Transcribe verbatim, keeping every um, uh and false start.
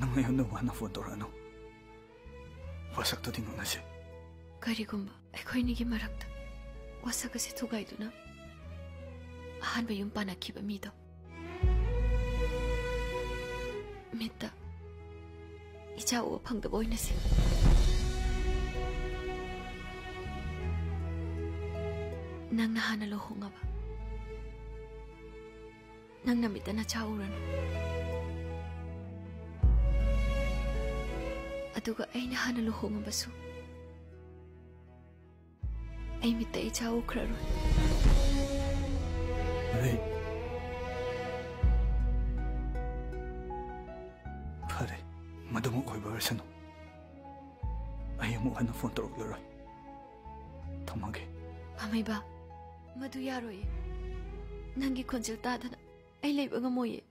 नंग अयोन वाना फोन तौरनो वसक तो दिंगो नसे करिगुम्बा अखोइनी की मरक्ता वसक से थुगाइदुना अहानबा युम पानाखिबा मीदो मित्ता इचा ओ फंगदबा ओइनसे नंग हाना लोहोंगाबा नंग नमिता ना चाउरनो अदुगा अइना हाना लोहोंगाबसु अइ मित्ता इचा उख्ररो अरे फरे मदमु ओइबरसनो अयमु हन फोन तौरक्लरोय थमगे अमैबा मधु यारोये नंगी खोंजल तादना अइ लेबा गमोये